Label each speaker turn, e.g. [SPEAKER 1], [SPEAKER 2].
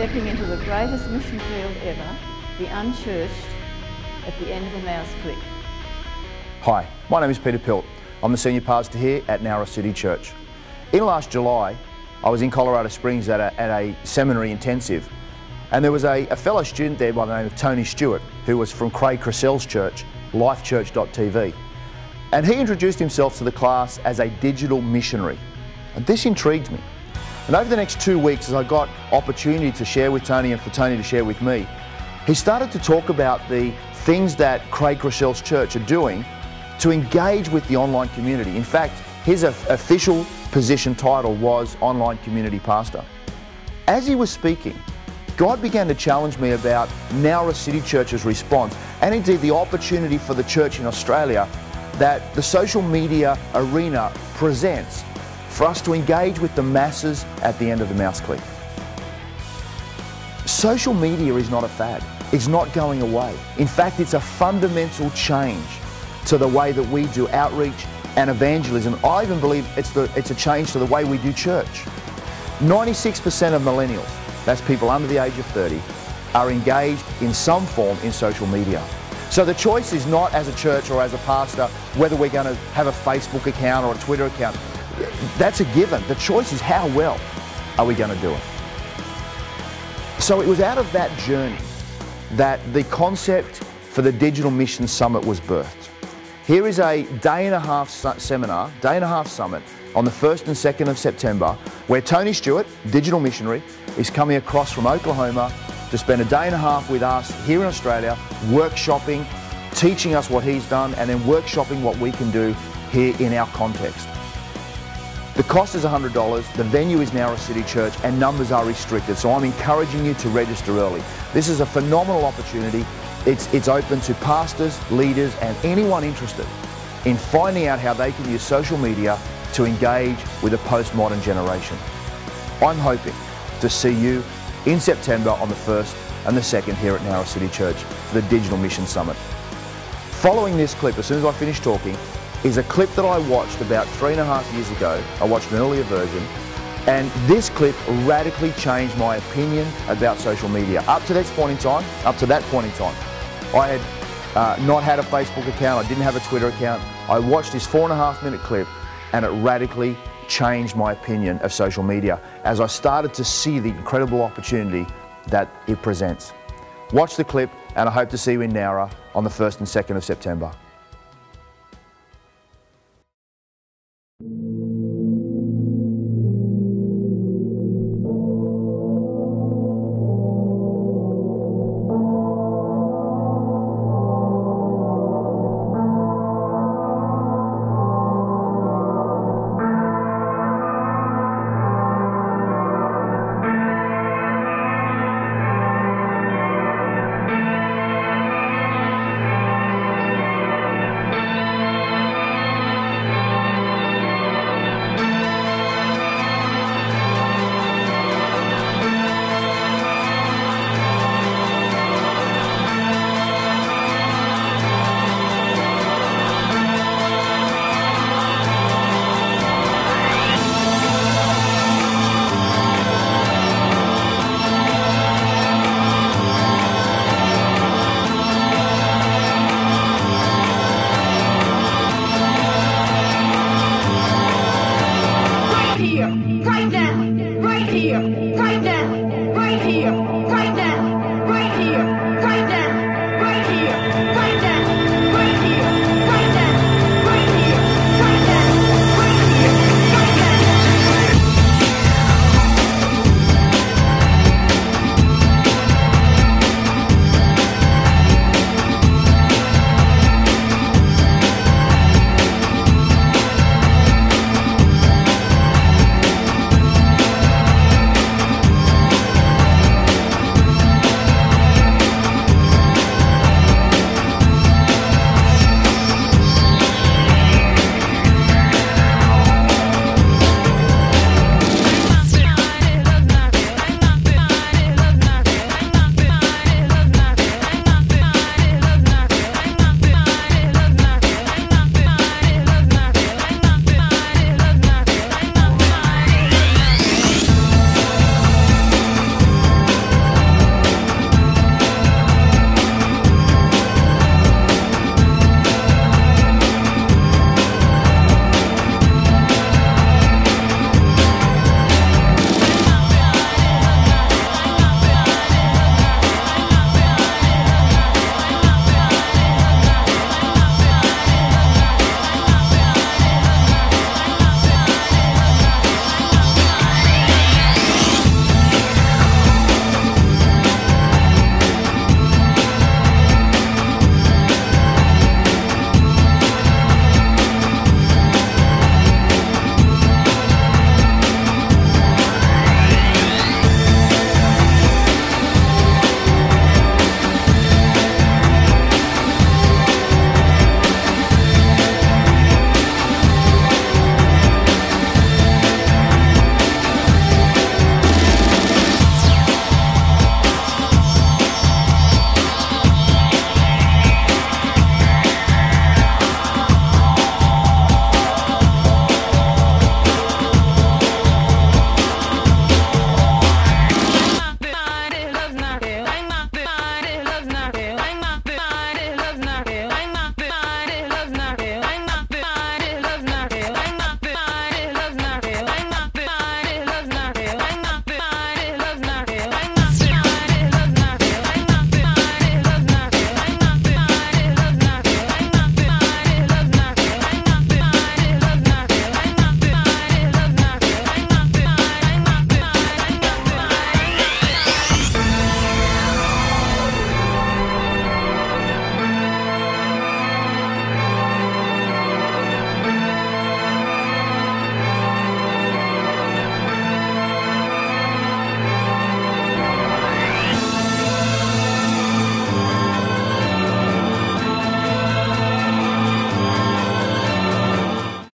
[SPEAKER 1] stepping into the greatest mission field ever, the unchurched, at the end of a mouse click.
[SPEAKER 2] Hi, my name is Peter Pilt. I'm the senior pastor here at Nowra City Church. In last July, I was in Colorado Springs at a seminary intensive, and there was a fellow student there by the name of Tony Stewart, who was from Craig Cressell's church, lifechurch.tv. And he introduced himself to the class as a digital missionary. And this intrigued me. And over the next 2 weeks, as I got opportunity to share with Tony and for Tony to share with me, he started to talk about the things that Craig Cressell's church are doing to engage with the online community. In fact, his official position title was Online Community Pastor. As he was speaking, God began to challenge me about Nowra City Church's response, and indeed the opportunity for the church in Australia that the social media arena presents for us to engage with the masses at the end of the mouse click. Social media is not a fad. It's not going away. In fact, it's a fundamental change to the way that we do outreach and evangelism. I even believe it's a change to the way we do church. 96% of millennials, that's people under the age of 30, are engaged in some form in social media. So the choice is not as a church or as a pastor whether we're going to have a Facebook account or a Twitter account. That's a given. The choice is how well are we going to do it. So it was out of that journey that the concept for the Digital Mission Summit was birthed. Here is a day-and-a-half seminar, day-and-a-half summit on the 1st and 2nd of September, where Tony Stewart, digital missionary, is coming across from Oklahoma to spend a day and a half with us here in Australia, workshopping, teaching us what he's done, and then workshopping what we can do here in our context. The cost is $100, the venue is Nowra City Church, and numbers are restricted, so I'm encouraging you to register early. This is a phenomenal opportunity. It's open to pastors, leaders, and anyone interested in finding out how they can use social media to engage with a postmodern generation. I'm hoping to see you in September on the 1st and the 2nd here at Nowra City Church for the Digital Mission Summit. Following this clip, as soon as I finish talking, is a clip that I watched about 3.5 years ago. I watched an earlier version, and this clip radically changed my opinion about social media. Up to that point in time, I had not had a Facebook account, I didn't have a Twitter account. I watched this 4.5-minute clip, and it radically changed my opinion of social media as I started to see the incredible opportunity that it presents. Watch the clip, and I hope to see you in Nowra on the 1st and 2nd of September.